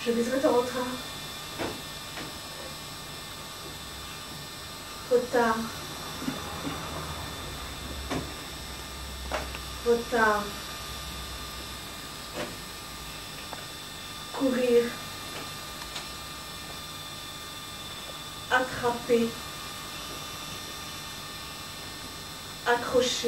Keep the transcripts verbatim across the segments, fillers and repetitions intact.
Je baiserai ton train. Trop tard. Trop tard. Courir. Attraper. Accrocher.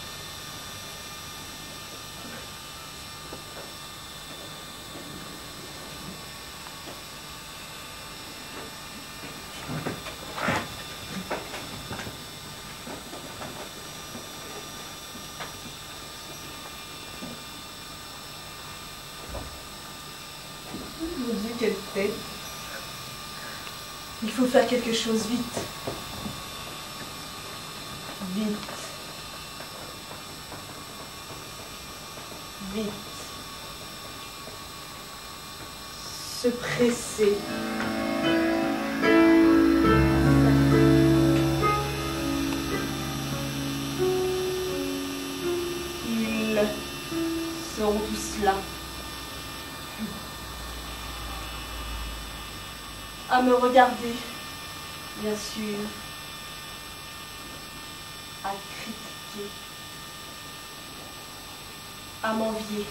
Mon Dieu, quelle tête! Il faut faire quelque chose vite. Vite. Vite. Se presser. Ils seront tous là. À me regarder, bien sûr, à critiquer, à m'envier.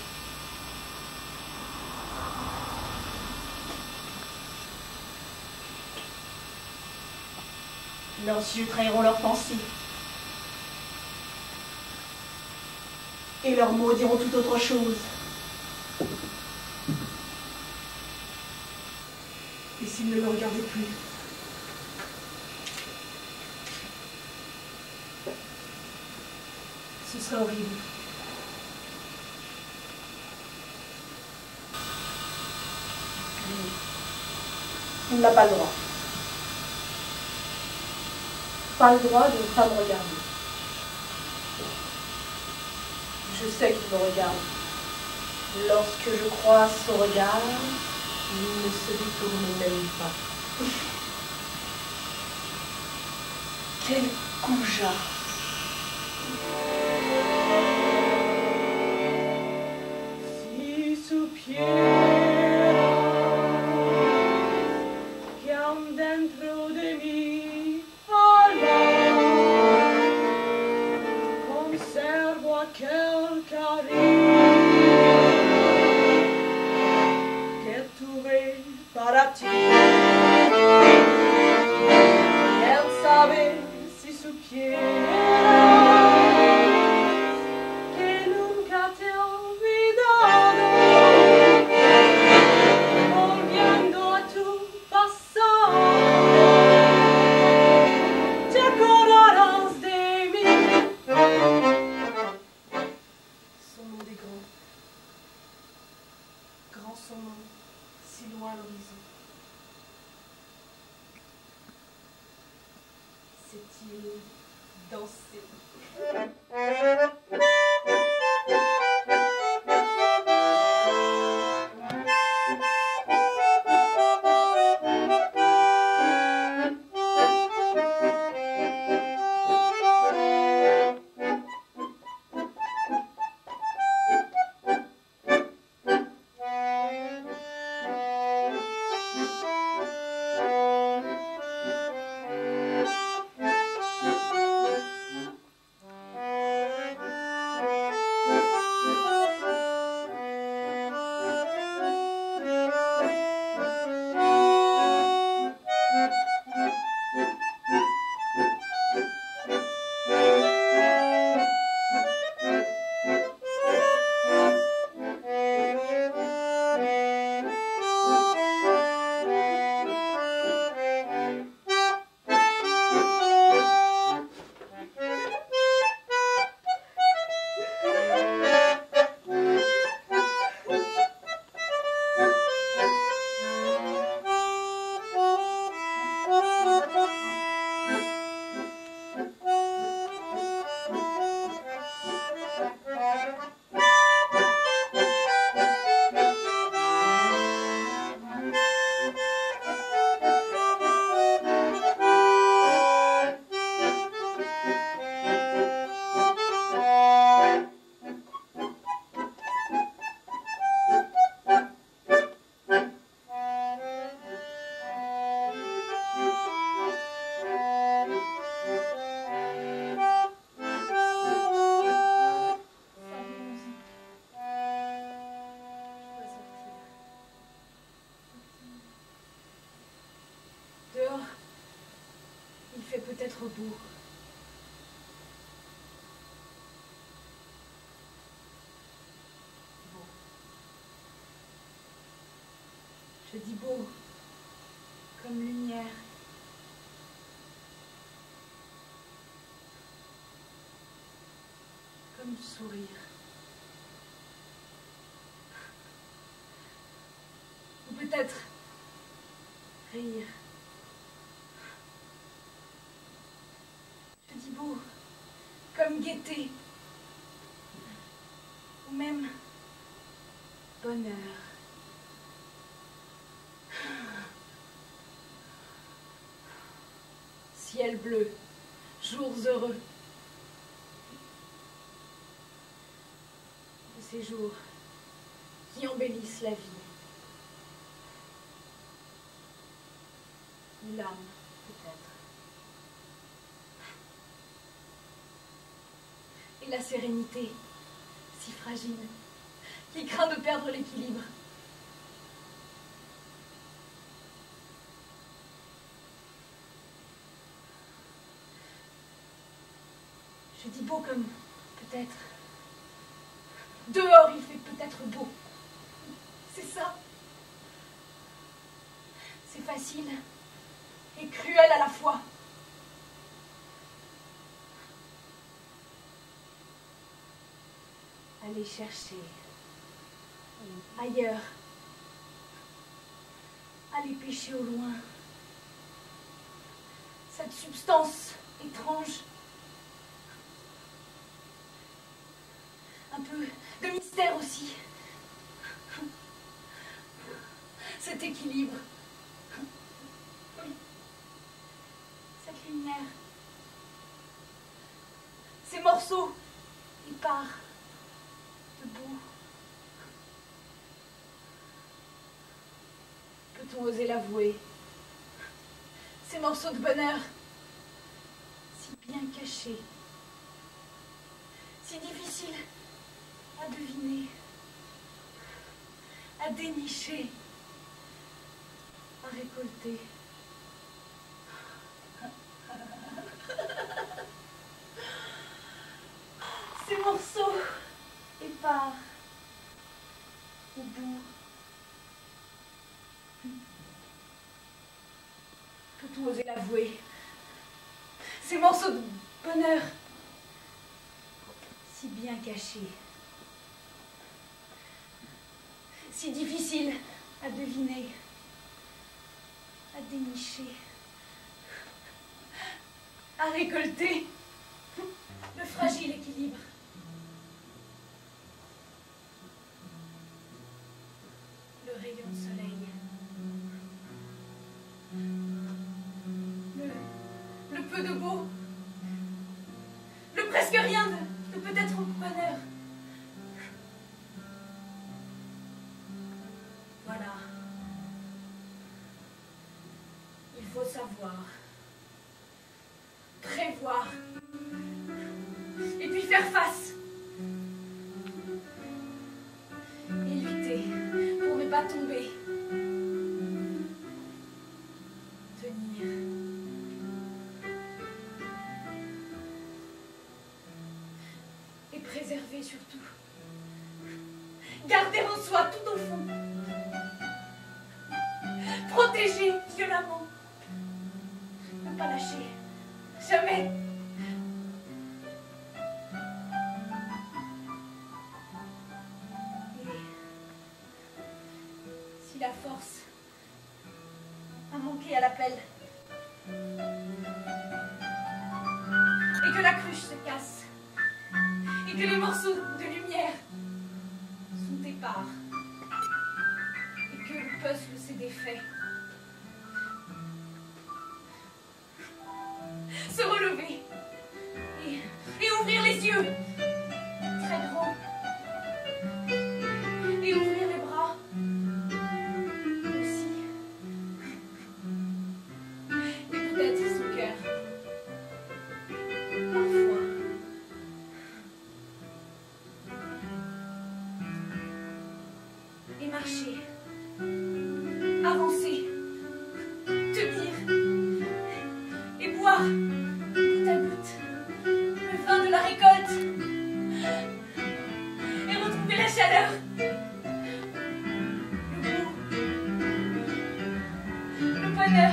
Leurs yeux trahiront leurs pensées, et leurs mots diront tout autre chose. Et s'ils ne me regardaient plus? Ce serait horrible. Lui, il n'a pas le droit. Pas le droit de ne pas me regarder. Je sais qu'il me regarde. Lorsque je croise son regard, il ne se détourne même pas. Quel goujat! Si supieras que aún dentro de mí conservo aquel cariño que tuve para ti. Él sabe si supieras que nunca te he olvidado, volviendo a tu pasado, te acordarás de mí. Son nom des grands, grand son nom, si loin à l'horizon. Sait-il danser? fait peut-être beau. Beau. Je dis beau, comme lumière. Comme sourire. Ou peut-être rire. Je dis beau, comme gaieté. Ou même bonheur. Ciel bleu, jours heureux. De ces jours qui embellissent la vie. L'âme, peut-être. Et la sérénité, si fragile, qui craint de perdre l'équilibre. Je dis beau comme peut-être. Dehors, il fait peut-être beau. C'est ça. C'est facile et cruel à la fois. Aller chercher ailleurs, aller pêcher au loin cette substance étrange, un peu de mystère aussi, cet équilibre, cette lumière, ces morceaux épars de boue. Peut-on oser l'avouer? Ces morceaux de bonheur, si bien cachés, si difficiles à deviner, à dénicher, à récolter. Ces morceaux épars au bout. Peut-on oser l'avouer? Ces morceaux de bonheur, si bien cachés, si difficiles à deviner, à dénicher, à récolter, le fragile équilibre. Le rayon de soleil. Le, le peu de beau. Le presque rien de, de peut-être bonheur. Voilà. Il faut savoir, prévoir, et puis faire face. Et lutter pour ne pas tomber. Tenir. Et préserver surtout. Garder en soi tout au fond. Protéger violemment. Ne pas lâcher. Jamais. Si la force a manqué à l'appel et que la cruche se casse et que les morceaux de lumière sont épars et que le puzzle s'est défait, se relever et, et ouvrir les yeux très grands et ouvrir les bras aussi, et peut-être son cœur parfois. Et marcher, avancer, tenir et boire boire, goutte à goutte, le vin de la récolte, et retrouver la chaleur, le goût, le bonheur.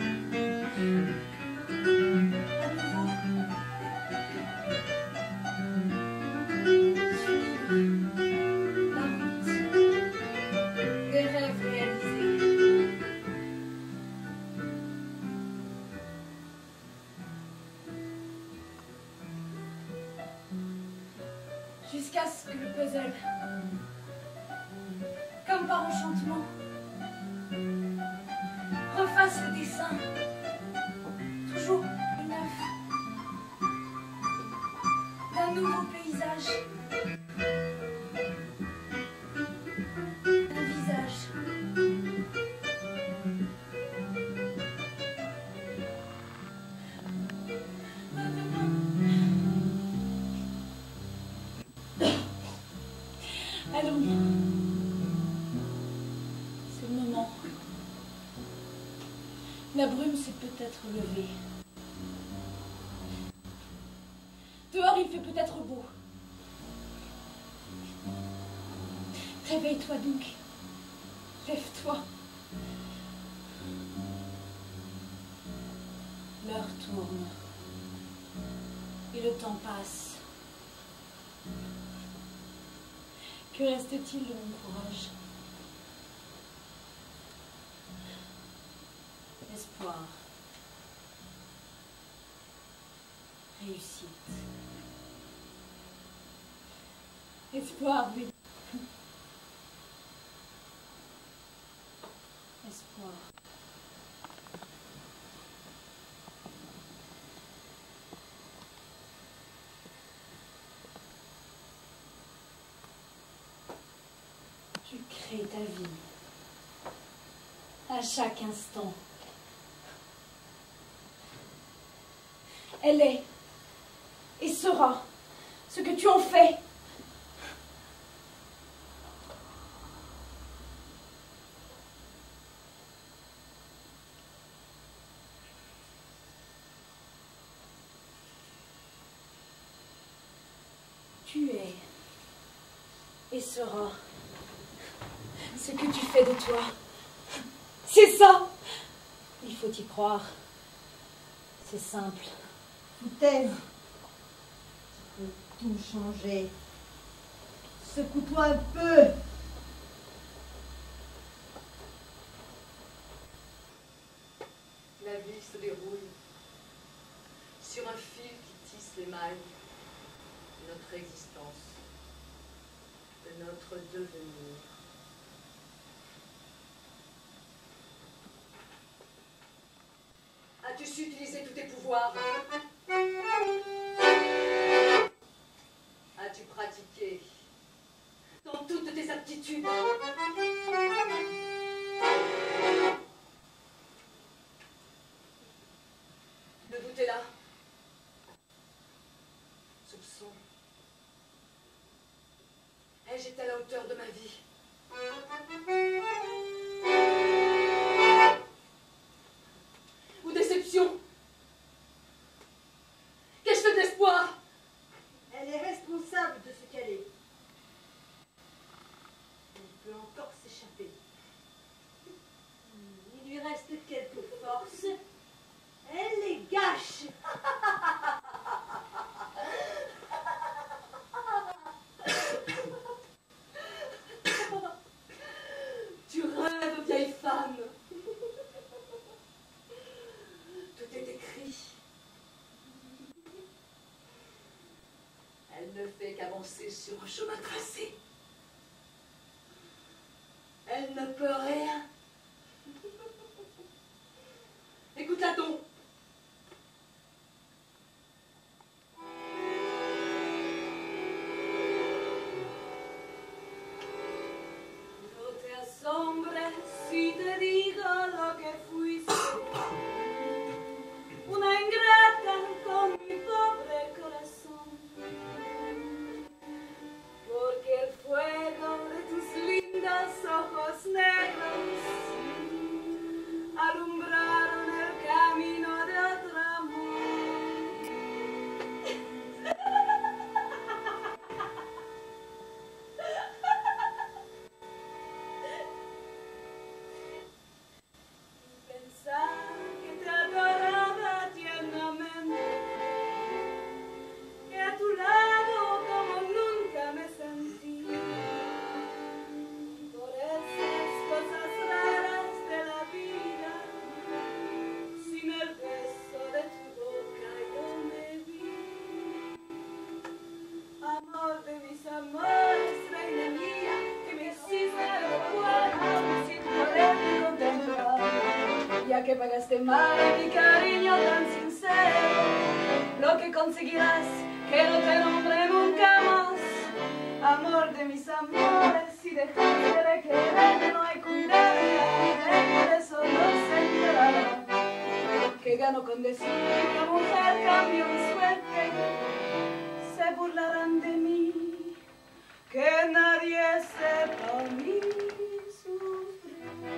Jusqu'à ce que le puzzle, comme par enchantement, refasse le dessin, toujours neuf, d'un nouveau paysage, d'un visage. Allons, c'est le moment. La brume s'est peut-être levée. Dehors, il fait peut-être beau. Réveille-toi donc. Lève-toi. L'heure tourne. Et le temps passe. Que reste-t-il de mon courage? Espoir. Réussite. Espoir, oui. Espoir. Tu crées ta vie à chaque instant. Elle est et sera ce que tu en fais. Tu es et seras ce que tu fais de toi. C'est ça. Il faut y croire. C'est simple. Foutaise, tu peux tout changer. Secoue-toi un peu. La vie se déroule sur un fil qui tisse les mailles de notre existence, de notre devenir. As-tu su utiliser tous tes pouvoirs? As-tu pratiqué dans toutes tes aptitudes? Le doute est là. Soupçon. Ai-je été à la hauteur de ma vie? Ou déception? Qu'ai-je fait de l'espoir? Elle est responsable de ce qu'elle est. Elle peut encore s'échapper. Il lui reste quelques forces. Elle les gâche. Tu rêves, vieille femme. Tout est écrit. Elle ne fait qu'avancer sur un chemin tracé. Elle ne peut rien. Écoute-la donc. Yo te asombré si te digo lo que fuiste. Una ingrata con mi pobre corazón. Porque el mi cariño tan sincero, lo que conseguirás que no te nombre nunca más. Amor de mis amores, si dejaste de querer, no hay cuidado y de eso no se enterará. Que gano con decir que una mujer cambió mi suerte, se burlarán de mí, que nadie sepa mi sufrir.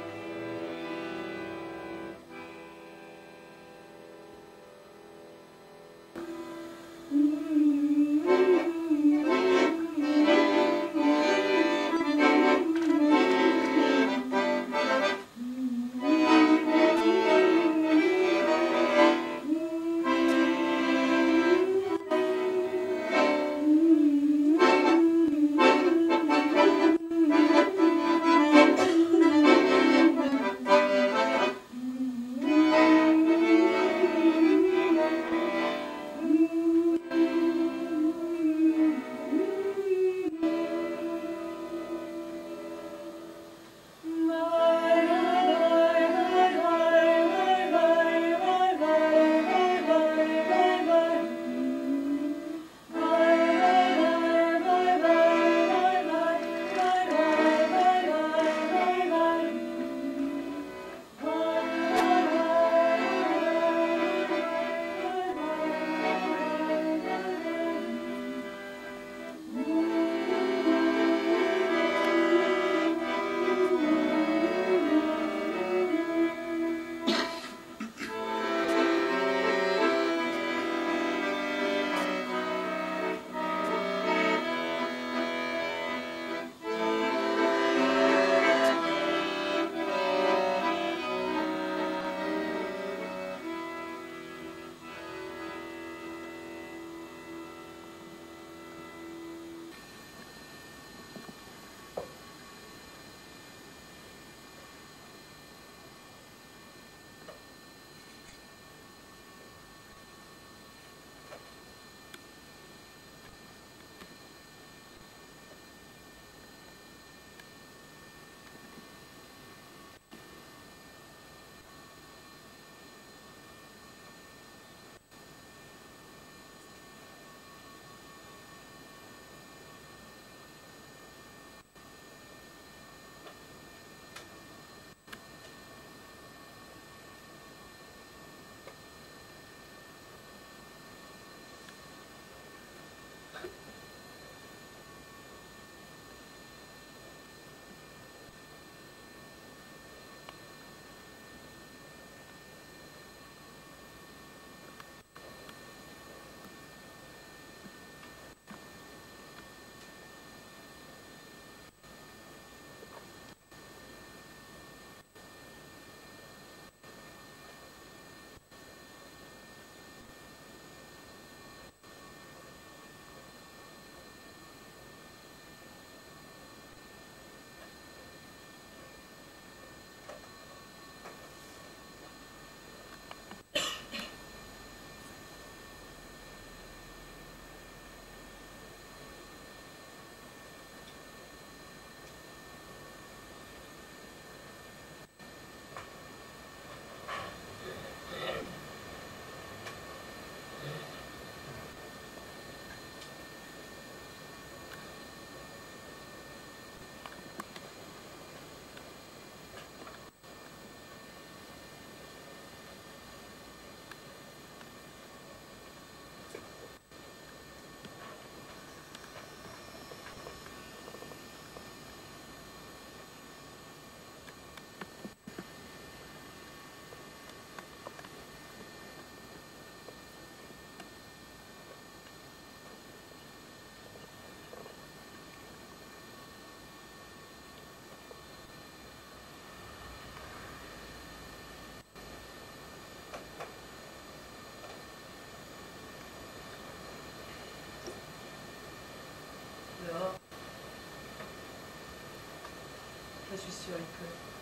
Je suis sûre, il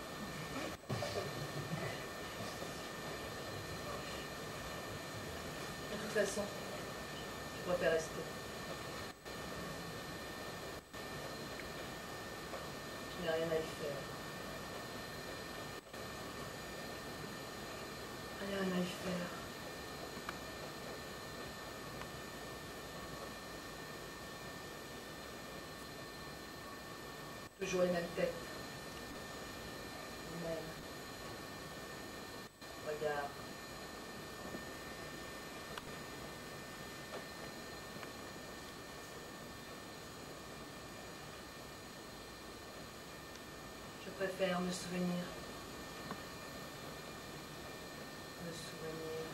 pleut. De toute façon, je préfère rester. Je n'ai rien à y faire. Allez, Rien à y faire. Toujours les mêmes têtes. Les mêmes regards. Je préfère me souvenir. Me souvenir.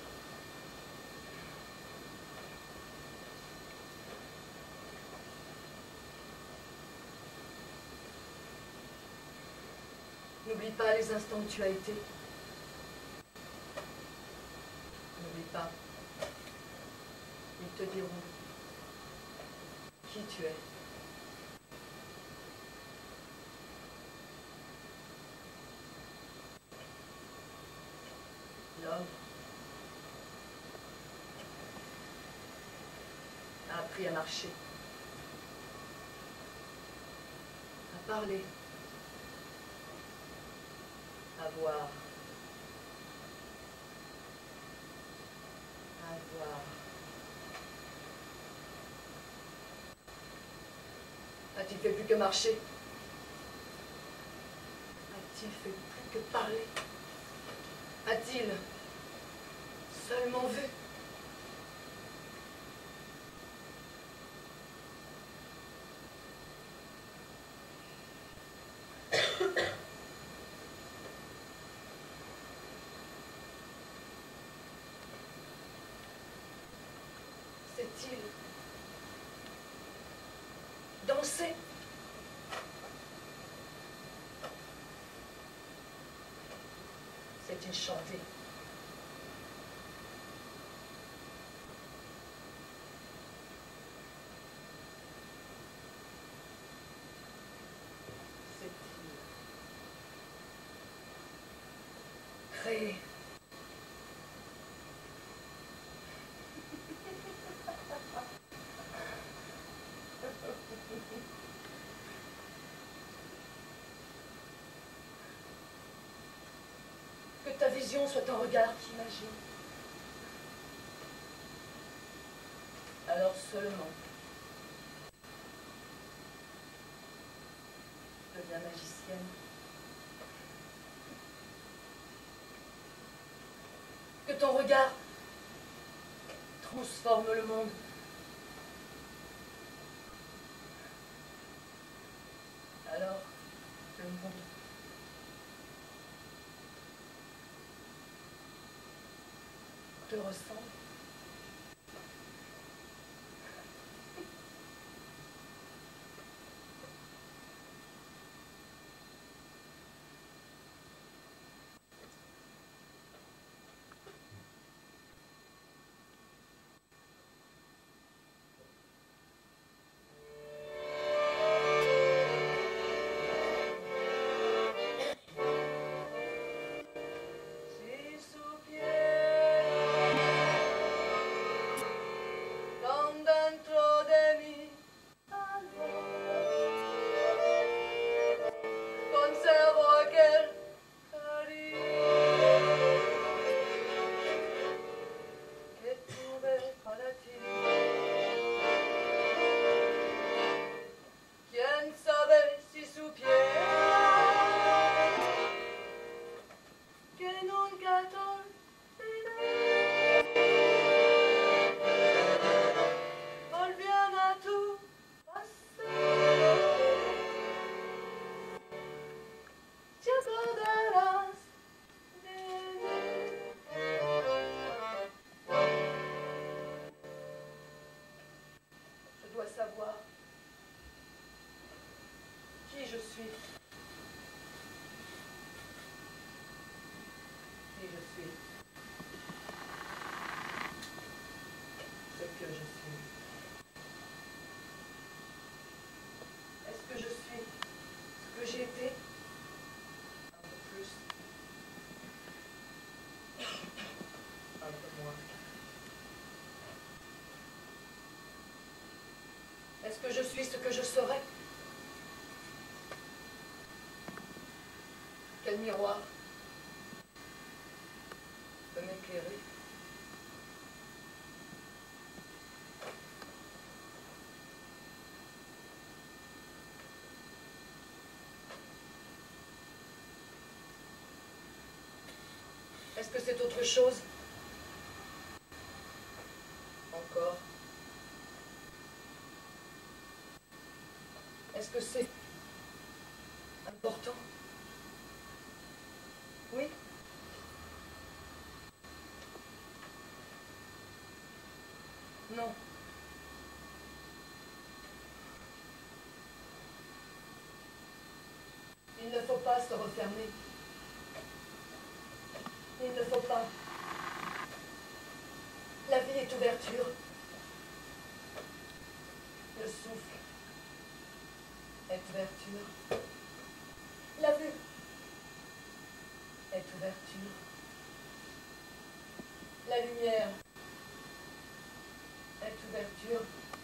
N'oublie pas les instants où tu as été. N'oublie pas. Ils te diront qui tu es. L'homme a appris à marcher, à parler, à voir, à voir. A-t-il fait plus que marcher? A-t-il fait plus que parler? A-t-il seulement vu? Sait-il danser? Sait-il chanter? Sait-il créer? Que ta vision soit un regard qui imagine. Alors seulement, deviens magicienne. Que ton regard transforme le monde. Alors, le monde te ressemble. Est-ce que je suis ce que je serai? Quel miroir peut m'éclairer? éclairé. Est-ce que c'est autre chose? Encore. Est-ce que c'est important? Oui? Non. Il ne faut pas se refermer. Il ne faut pas. La vie est ouverture. Le souffle est ouverture. La vue est ouverture. La lumière est ouverture.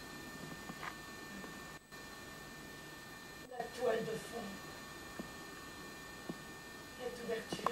La toile de fond est ouverture.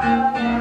Thank you.